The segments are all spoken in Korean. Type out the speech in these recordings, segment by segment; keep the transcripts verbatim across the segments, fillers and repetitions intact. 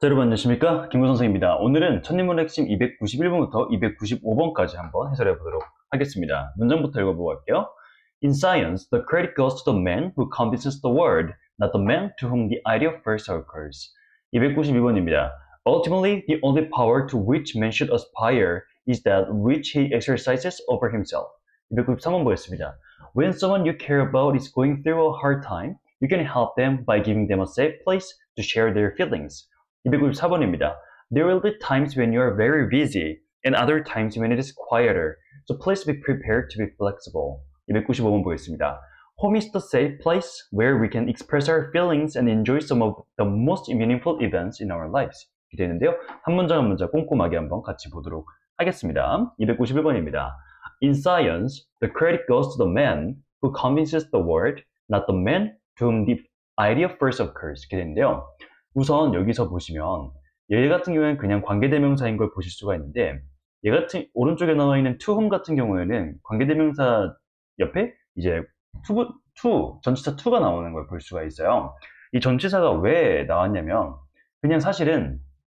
자, 여러분 안녕하십니까? 김구 선생입니다. 오늘은 첫인문의 핵심 이백구십일 번부터 이백구십오 번까지 한번 해설해 보도록 하겠습니다. 문장부터 읽어보고 갈게요. In science, the credit goes to the man who convinces the world, not the man to whom the idea first occurs. 이백구십이 번입니다. Ultimately, the only power to which man should aspire is that which he exercises over himself. 이백구십삼 번 보겠습니다. When someone you care about is going through a hard time, you can help them by giving them a safe place to share their feelings. 이백구십사 번입니다. There will be times when you are very busy and other times when it is quieter. So please be prepared to be flexible. 이백구십오 번 보겠습니다. Home is the safe place where we can express our feelings and enjoy some of the most meaningful events in our lives. 기대되는데요. 한 문장 한 문장 꼼꼼하게 한번 같이 보도록 하겠습니다. 이백구십일 번입니다. In science, the credit goes to the man who convinces the world, not the man to whom the idea first occurs. 기대되는데요. 우선 여기서 보시면 얘 같은 경우에는 그냥 관계대명사인 걸 보실 수가 있는데 얘 같은 오른쪽에 나와 있는 to whom 같은 경우에는 관계대명사 옆에 이제 to, to 전치사 to가 나오는 걸 볼 수가 있어요. 이 전치사가 왜 나왔냐면 그냥 사실은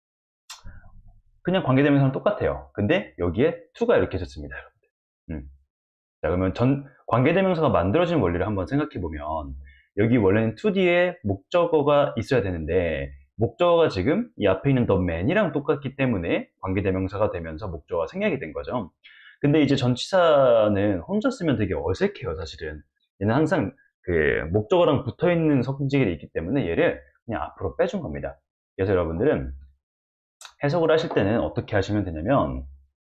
그냥 관계대명사랑 똑같아요. 근데 여기에 to가 이렇게 있었습니다. 음. 자, 그러면 전 관계대명사가 만들어진 원리를 한번 생각해 보면 여기 원래는 to 뒤에 목적어가 있어야 되는데 목적어가 지금 이 앞에 있는 the man이랑 똑같기 때문에 관계대명사가 되면서 목적어가 생략이 된 거죠. 근데 이제 전치사는 혼자 쓰면 되게 어색해요, 사실은. 얘는 항상 그 목적어랑 붙어있는 성질이 있기 때문에 얘를 그냥 앞으로 빼준 겁니다. 그래서 여러분들은 해석을 하실 때는 어떻게 하시면 되냐면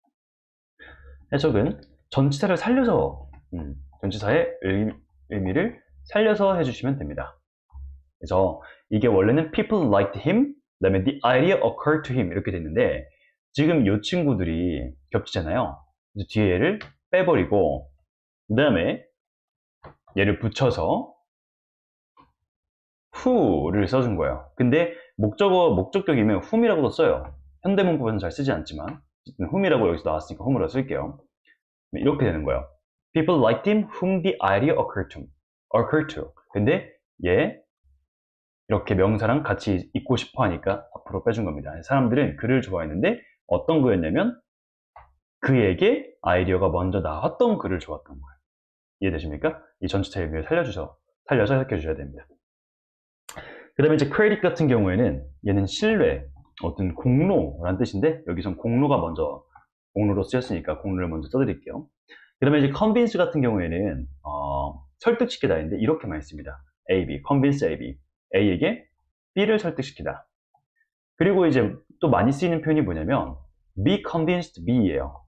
해석은 전치사를 살려서 음, 전치사의 의미, 의미를 살려서 해주시면 됩니다. 그래서 이게 원래는 people liked him, 그 다음에 the idea occurred to him 이렇게 됐는데 지금 이 친구들이 겹치잖아요. 그래서 뒤에 얘를 빼버리고 그 다음에 얘를 붙여서 who를 써준 거예요. 근데 목적어, 목적격이면 whom이라고도 써요. 현대문법에서는 잘 쓰지 않지만 whom이라고 여기서 나왔으니까 whom으로 쓸게요. 이렇게 되는 거예요. People liked him whom the idea occurred to. occurred to. 근데 얘 이렇게 명사랑 같이 있고 싶어 하니까 앞으로 빼준 겁니다. 사람들은 그를 좋아했는데 어떤 그였냐면 그에게 아이디어가 먼저 나왔던 그를 좋았던 거예요. 이해되십니까? 이 전치사 의미를 살려주셔, 살려서 해석해 주셔야 됩니다. 그 다음에 이제 credit 같은 경우에는 얘는 신뢰, 어떤 공로라는 뜻인데 여기선 공로가 먼저 공로로 쓰였으니까 공로를 먼저 써드릴게요. 그 다음에 이제 convince 같은 경우에는 어, 설득시키다 인데 이렇게 많이 씁니다. A, B, convince A, B. A에게 B를 설득시키다. 그리고 이제 또 많이 쓰이는 표현이 뭐냐면 be convinced B예요.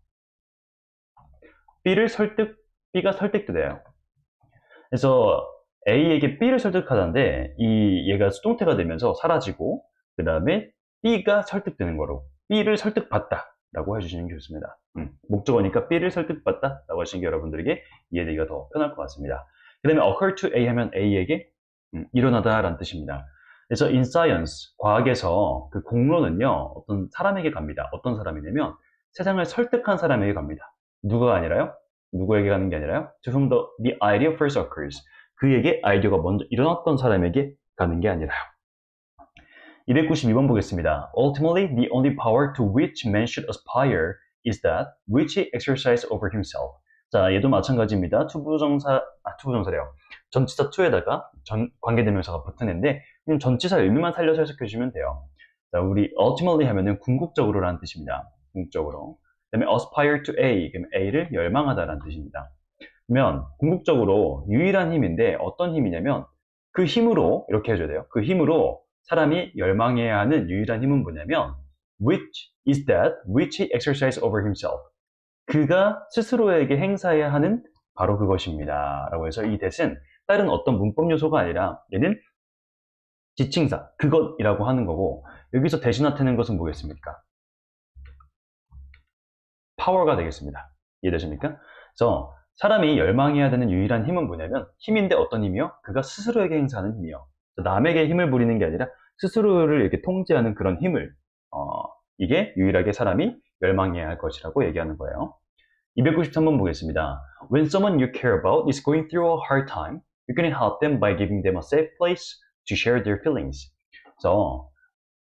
B를 설득, B가 설득돼요. 그래서 A에게 B를 설득하다인데 이 얘가 수동태가 되면서 사라지고 그 다음에 B가 설득되는 거로 B를 설득받다 라고 해주시는 게 좋습니다. 음, 목적어니까 B를 설득받다 라고 하시는 게 여러분들에게 이해되기가 더 편할 것 같습니다. 그 다음에 occur to A 하면 A에게 음, 일어나다 라는 뜻입니다. 그래서 in science, 과학에서 그 공로는요 어떤 사람에게 갑니다. 어떤 사람이냐면 세상을 설득한 사람에게 갑니다. 누가 아니라요? 누구에게 가는 게 아니라요? To whom the, the idea first occurs. 그에게 아이디어가 먼저 일어났던 사람에게 가는 게 아니라요. 이백구십이 번 보겠습니다. Ultimately, the only power to which man should aspire is that which he exercises over himself. 자, 얘도 마찬가지입니다. 투부정사, 아, 투부정사래요. 전치사 to에다가 전, 관계대명사가 붙었는데 그냥 전치사 의미만 살려서 해석해 주시면 돼요. 자, 우리 ultimately 하면은 궁극적으로라는 뜻입니다. 궁극적으로. 그 다음에 aspire to A, 그러면 A를 열망하다라는 뜻입니다. 그러면 궁극적으로 유일한 힘인데 어떤 힘이냐면 그 힘으로 이렇게 해줘야 돼요. 그 힘으로 사람이 열망해야 하는 유일한 힘은 뭐냐면 which is that which he exercises over himself. 그가 스스로에게 행사해야 하는 바로 그것입니다. 라고 해서 이 that은 다른 어떤 문법 요소가 아니라 얘는 지칭사, 그것이라고 하는 거고 여기서 대신 나타내는 것은 뭐겠습니까? 파워가 되겠습니다. 이해되십니까? 그래서 사람이 열망해야 되는 유일한 힘은 뭐냐면 힘인데 어떤 힘이요? 그가 스스로에게 행사하는 힘이요. 남에게 힘을 부리는 게 아니라 스스로를 이렇게 통제하는 그런 힘을 어, 이게 유일하게 사람이 열망해야 할 것이라고 얘기하는 거예요. 이백구십삼 번 보겠습니다. When someone you care about is going through a hard time, you can help them by giving them a safe place to share their feelings. 그래서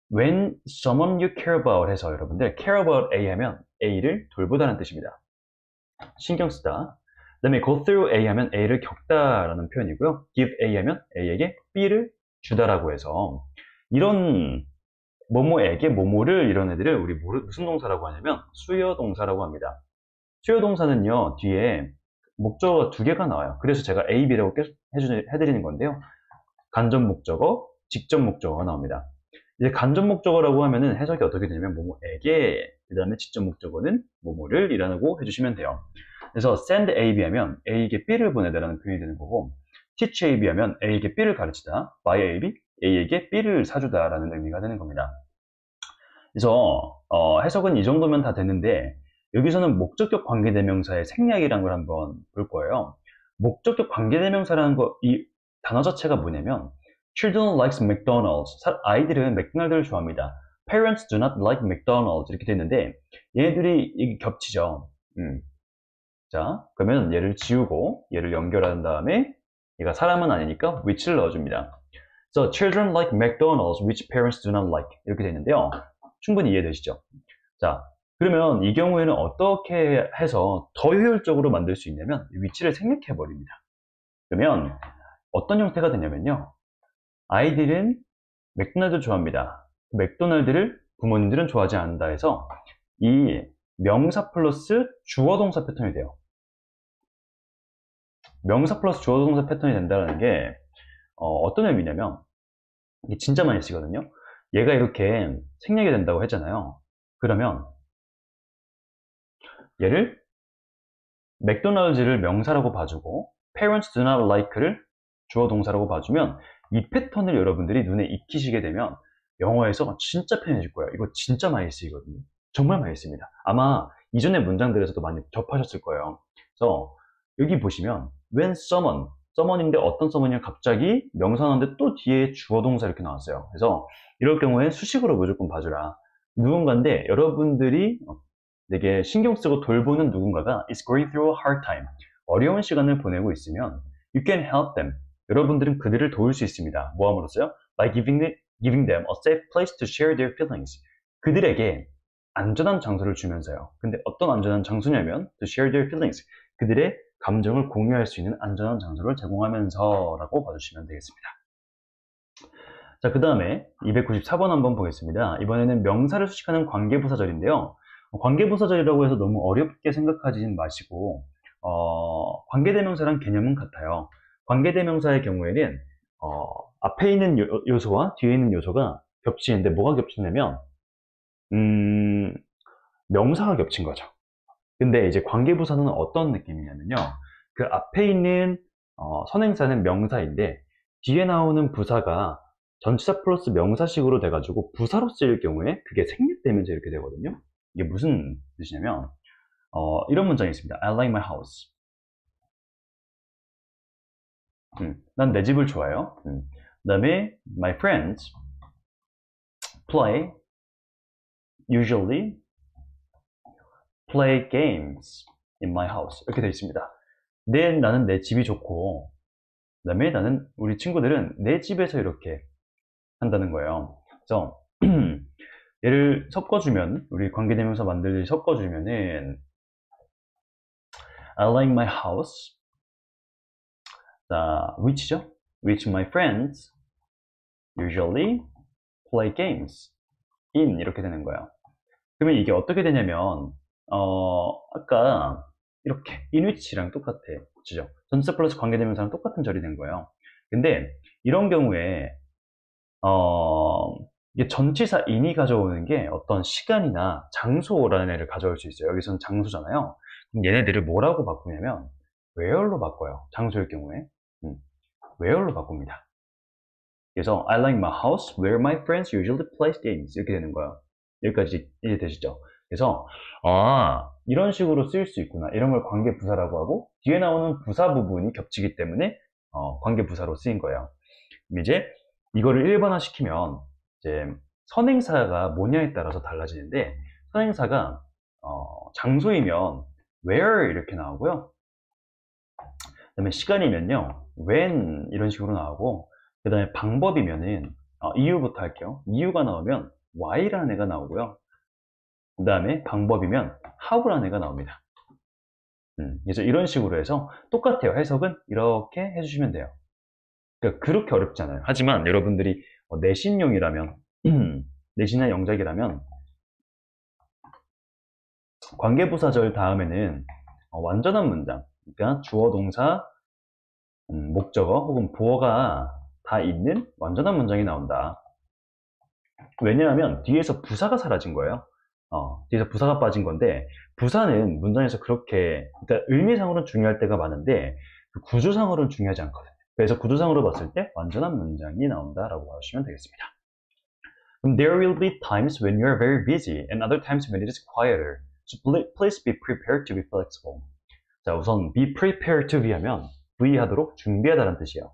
when someone you care about 해서 여러분들 care about A 하면 A를 돌보다는 뜻입니다. 신경 쓰다. 그 다음에 go through A 하면 A를 겪다라는 표현이고요. give A 하면 A에게 B를 주다라고 해서 이런 뭐뭐에게 뭐뭐를 이런 애들을 우리 무슨 동사라고 하냐면 수요 동사라고 합니다. 수요 동사는요 뒤에 목적어가 두 개가 나와요. 그래서 제가 A, B라고 계속 해드리는 건데요. 간접 목적어, 직접 목적어가 나옵니다. 이제 간접 목적어라고 하면은 해석이 어떻게 되냐면 뭐뭐에게, 그 다음에 직접 목적어는 뭐뭐를 이라고 해주시면 돼요. 그래서 send A, B 하면 A에게 B를 보내다라는 표현이 되는 거고, teach A, B 하면 A에게 B를 가르치다, buy A, B, A에게 B를 사주다라는 의미가 되는 겁니다. 그래서 어, 해석은 이 정도면 다 되는데 여기서는 목적격 관계대명사의 생략이라는 걸 한번 볼 거예요. 목적격 관계대명사라는 거, 이 단어 자체가 뭐냐면 Children likes McDonald's. 아이들은 맥도날드를 좋아합니다. Parents do not like McDonald's. 이렇게 됐는데 얘들이 이게 겹치죠. 음. 자, 그러면 얘를 지우고 얘를 연결한 다음에 얘가 사람은 아니니까 which를 넣어줍니다. So children like McDonald's, which parents do not like. 이렇게 되는데요. 충분히 이해되시죠? 자, 그러면 이 경우에는 어떻게 해서 더 효율적으로 만들 수 있냐면 which를 생략해 버립니다. 그러면 어떤 형태가 되냐면요. 아이들은 맥도날드 좋아합니다. 맥도날드를 부모님들은 좋아하지 않는다 해서 이 명사 플러스 주어 동사 패턴이 돼요. 명사 플러스 주어 동사 패턴이 된다는 게 어, 떤 의미냐면 이게 진짜 많이 쓰거든요. 얘가 이렇게 생략이 된다고 했잖아요. 그러면 얘를 맥도날드를 명사라고 봐주고 parents do not like를 주어 동사라고 봐주면 이 패턴을 여러분들이 눈에 익히시게 되면 영어에서 진짜 편해질 거예요. 이거 진짜 많이 쓰이거든요. 정말 많이 씁니다. 아마 이전의 문장들에서도 많이 접하셨을 거예요. 그래서 여기 보시면 when someone, someone인데 어떤 someone이냐 갑자기 명사인데 또 뒤에 주어 동사 이렇게 나왔어요. 그래서 이럴 경우엔 수식으로 무조건 봐주라. 누군가인데 여러분들이 되게 신경 쓰고 돌보는 누군가가 is going through a hard time. 어려운 시간을 보내고 있으면 you can help them. 여러분들은 그들을 도울 수 있습니다. 뭐함으로써요? By giving, the, giving them a safe place to share their feelings. 그들에게 안전한 장소를 주면서요. 근데 어떤 안전한 장소냐면 to share their feelings. 그들의 감정을 공유할 수 있는 안전한 장소를 제공하면서 라고 봐주시면 되겠습니다. 자, 그 다음에 이백구십사 번 한번 보겠습니다. 이번에는 명사를 수식하는 관계부사절인데요. 관계부사절이라고 해서 너무 어렵게 생각하지는 마시고 어, 관계대명사랑 개념은 같아요. 관계대명사의 경우에는 어, 앞에 있는 요, 요소와 뒤에 있는 요소가 겹치는데 뭐가 겹치냐면 음, 명사가 겹친 거죠. 근데 이제 관계부사는 어떤 느낌이냐면요. 그 앞에 있는 어, 선행사는 명사인데 뒤에 나오는 부사가 전치사 플러스 명사식으로 돼가지고 부사로 쓰일 경우에 그게 생략되면서 이렇게 되거든요. 이게 무슨 뜻이냐면 어, 이런 문장이 있습니다. I like my house. 음, 난 내 집을 좋아해요. 음. 그 다음에 my friends play usually play games in my house. 이렇게 되어 있습니다. 내, 나는 내 집이 좋고 그 다음에 나는 우리 친구들은 내 집에서 이렇게 한다는 거예요. 그래서 얘를 섞어주면 우리 관계대명사 만들기 섞어주면은 I like my house. 자, which죠? Which my friends usually play games in 이렇게 되는 거예요. 그러면 이게 어떻게 되냐면 어, 아까 이렇게 in which랑 똑같아. 그죠? 전치사 플러스 관계대명사랑 똑같은 절이 된 거예요. 근데 이런 경우에 어, 이게 전치사 in이 가져오는 게 어떤 시간이나 장소라는 애를 가져올 수 있어요. 여기서는 장소잖아요. 그럼 얘네들을 뭐라고 바꾸냐면 where로 바꿔요. 장소일 경우에. 음, where로 바꿉니다. 그래서 I like my house where my friends usually play games 이렇게 되는 거예요. 여기까지 이해되시죠? 그래서 아 이런 식으로 쓰일 수 있구나. 이런 걸 관계부사라고 하고 뒤에 나오는 부사 부분이 겹치기 때문에 어, 관계부사로 쓰인 거예요. 이제 이거를 일반화 시키면 이제 선행사가 뭐냐에 따라서 달라지는데 선행사가 어, 장소이면 where 이렇게 나오고요. 그 다음에 시간이면요 when 이런 식으로 나오고 그 다음에 방법이면은 어, 이유부터 할게요. 이유가 나오면 why라는 애가 나오고요. 그 다음에 방법이면 how라는 애가 나옵니다. 음, 그래서 이런 식으로 해서 똑같아요. 해석은 이렇게 해주시면 돼요. 그러니까 그렇게 어렵지 않아요. 하지만 여러분들이 어, 내신용이라면 내신이나 영작이라면 관계부사절 다음에는 어, 완전한 문장, 그러니까 주어, 동사, 음, 목적어 혹은 보어가 다 있는 완전한 문장이 나온다. 왜냐하면 뒤에서 부사가 사라진 거예요. 어, 뒤에서 부사가 빠진 건데 부사는 문장에서 그렇게 그러니까 의미상으로는 중요할 때가 많은데 그 구조상으로는 중요하지 않거든요. 그래서 구조상으로 봤을 때 완전한 문장이 나온다라고 봐주시면 되겠습니다. 그럼 there will be times when you are very busy and other times when it is quieter. So please be prepared to be flexible. 자, 우선 be prepared to be 하면 V 하도록 준비하다는 뜻이에요.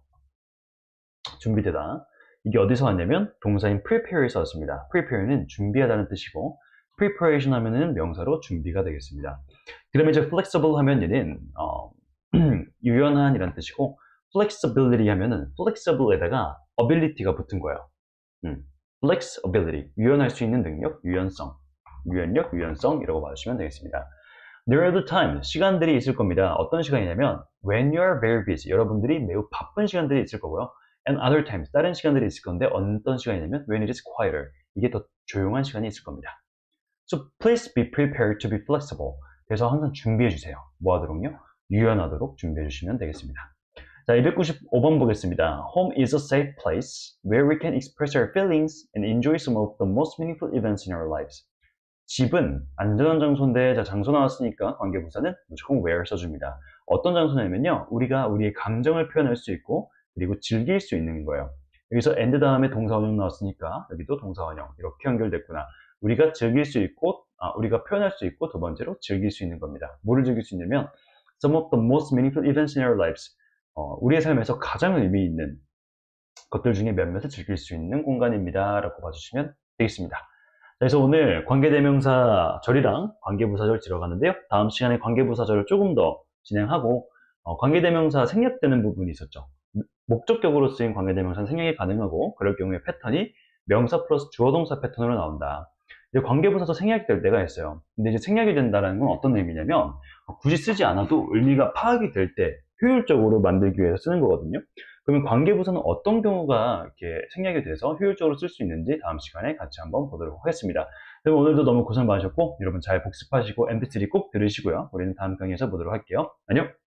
준비되다. 이게 어디서 왔냐면 동사인 prepare에서 왔습니다. prepare는 준비하다는 뜻이고 preparation 하면은 명사로 준비가 되겠습니다. 그러면 이제 flexible 하면 얘는 어, 유연한 이란 뜻이고 flexibility 하면은 flexible에다가 ability가 붙은 거예요. 음, flexibility, 유연할 수 있는 능력, 유연성, 유연력, 유연성이라고 봐주시면 되겠습니다. There are the times, 시간들이 있을 겁니다. 어떤 시간이냐면 when you are very busy, 여러분들이 매우 바쁜 시간들이 있을 거고요. And other times, 다른 시간들이 있을 건데 어떤 시간이냐면 when it is quieter, 이게 더 조용한 시간이 있을 겁니다. So please be prepared to be flexible. 그래서 항상 준비해 주세요. 뭐 하도록요? 유연하도록 준비해 주시면 되겠습니다. 자, 이백구십오 번 보겠습니다. Home is a safe place where we can express our feelings and enjoy some of the most meaningful events in our lives. 집은 안전한 장소인데, 자, 장소 나왔으니까 관계부사는 무조건 where 써줍니다. 어떤 장소냐면요, 우리가 우리의 감정을 표현할 수 있고 그리고 즐길 수 있는 거예요. 여기서 and 다음에 동사원형 나왔으니까 여기도 동사원형 이렇게 연결됐구나. 우리가 즐길 수 있고 아, 우리가 표현할 수 있고 두 번째로 즐길 수 있는 겁니다. 뭐를 즐길 수 있냐면 some of the most meaningful events in our lives. 어, 우리의 삶에서 가장 의미 있는 것들 중에 몇몇을 즐길 수 있는 공간입니다. 라고 봐주시면 되겠습니다. 그래서 오늘 관계대명사 절이랑 관계부사절 들어가는데요. 다음 시간에 관계부사절을 조금 더 진행하고 어, 관계대명사 생략되는 부분이 있었죠. 목적격으로 쓰인 관계대명사는 생략이 가능하고 그럴 경우에 패턴이 명사 플러스 주어동사 패턴으로 나온다. 관계부사도 생략이 될 때가 있어요. 근데 이제 생략이 된다는 건 어떤 의미냐면 굳이 쓰지 않아도 의미가 파악이 될 때 효율적으로 만들기 위해서 쓰는 거거든요. 그러면 관계부사는 어떤 경우가 이렇게 생략이 돼서 효율적으로 쓸 수 있는지 다음 시간에 같이 한번 보도록 하겠습니다. 그럼 오늘도 너무 고생 많으셨고 여러분 잘 복습하시고 엠피 쓰리 꼭 들으시고요. 우리는 다음 강의에서 보도록 할게요. 안녕!